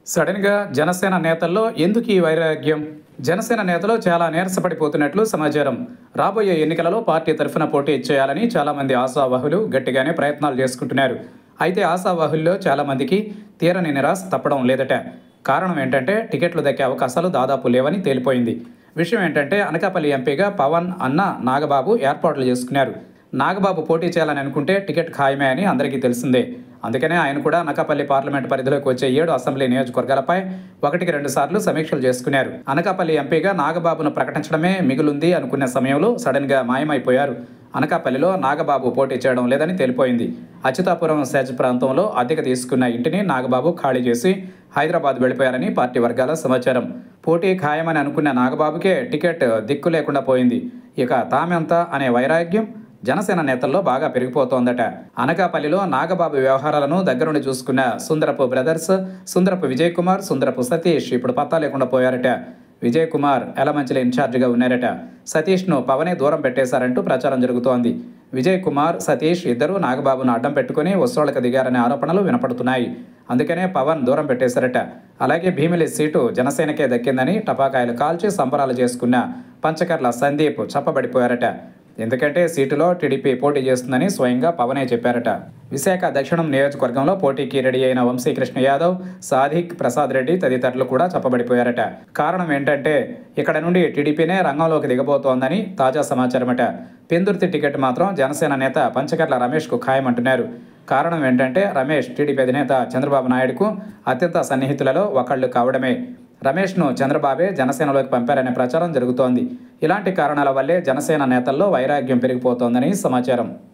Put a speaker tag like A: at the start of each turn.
A: సడన్గా జనసేన నేతల్లో ఎందుకు ఈ వైరాగ్యం? జనసేన నేతలు చాలా నీరసపడిపోతున్నట్లు సమాచారం. రాబోయే ఎన్నికలలో పార్టీ తరఫున పోటీ చేయాలని చాలామంది ఆశావాహులు గట్టిగానే ప్రయత్నాలు చేసుకుంటున్నారు. అయితే ఆశావాహుల్లో చాలామందికి తీరని నిరాశ తప్పడం లేదట. కారణం ఏంటంటే టికెట్లు దక్కే అవకాశాలు దాదాపు లేవని తేలిపోయింది. విషయం ఏంటంటే అనకాపల్లి ఎంపీగా పవన్ అన్న నాగబాబు ఏర్పాట్లు చేసుకున్నారు. నాగబాబు పోటీ చేయాలని అనుకుంటే టికెట్ ఖాయమే అని అందరికీ తెలిసిందే. అందుకనే ఆయన కూడా అనకాపల్లి పార్లమెంట్ పరిధిలోకి వచ్చే 7 అసెంబ్లీ నియోజకవర్గాలపై 1-2 సార్లు సమీక్షలు చేసుకున్నారు. అనకాపల్లి ఎంపీగా నాగబాబును ప్రకటించడమే మిగులుంది అనుకున్న సమయంలో సడన్గా మాయమైపోయారు. అనకాపల్లిలో నాగబాబు పోటీ చేయడం లేదని తేలిపోయింది. అచ్యుతాపురం సెజ్ ప్రాంతంలో అద్దెకు తీసుకున్న ఇంటిని నాగబాబు ఖాళీ చేసి హైదరాబాద్ వెళ్లిపోయారని పార్టీ వర్గాల సమాచారం. పోటీ ఖాయమని అనుకున్న నాగబాబుకే టికెట్ దిక్కు లేకుండా పోయింది. ఇక తామెంత అనే వైరాగ్యం జనసేన నేతల్లో బాగా పెరిగిపోతోందట. అనకాపల్లిలో నాగబాబు వ్యవహారాలను దగ్గరుండి చూసుకున్న సుందరపు బ్రదర్స్, సుందరపు విజయ్ కుమార్, సుందరపు సతీష్ ఇప్పుడు పత్తా లేకుండా పోయారట. విజయ్ కుమార్ ఎలమంచిలి ఇన్ఛార్జిగా ఉన్నారట. సతీష్ను పవనే దూరం పెట్టేశారంటూ ప్రచారం జరుగుతోంది. విజయ్ కుమార్, సతీష్ ఇద్దరూ నాగబాబును అడ్డం పెట్టుకుని వసూళ్లకు దిగారనే ఆరోపణలు వినపడుతున్నాయి. అందుకనే పవన్ దూరం పెట్టేశారట. అలాగే భీమిలి సీటు జనసేనకే దక్కిందని టపాకాయలు కాల్చి సంబరాలు చేసుకున్న పంచకర్ల సందీప్ చప్పబడిపోయారట. ఎందుకంటే సీటులో టీడీపీ పోటీ చేస్తుందని స్వయంగా పవనే చెప్పారట. విశాఖ దక్షిణం నియోజకవర్గంలో పోటీకి రెడీ అయిన వంశీకృష్ణ యాదవ్, సాదిక్ ప్రసాద్ రెడ్డి తదితరులు కూడా చెప్పబడిపోయారట. కారణం ఏంటంటే ఇక్కడ నుండి టీడీపీనే రంగంలోకి దిగబోతోందని తాజా సమాచారమట. పెందుర్తి టికెట్ మాత్రం జనసేన నేత పంచకర్ల రమేష్కు ఖాయమంటున్నారు. కారణం ఏంటంటే రమేష్ టీడీపీ అధినేత చంద్రబాబు నాయుడుకు అత్యంత సన్నిహితులలో ఒకళ్ళు కావడమే. రమేష్ను చంద్రబాబే జనసేనలోకి పంపారనే ప్రచారం జరుగుతోంది. ఇలాంటి కారణాల వల్లే జనసేన నేతల్లో వైరాగ్యం పెరిగిపోతోందని సమాచారం.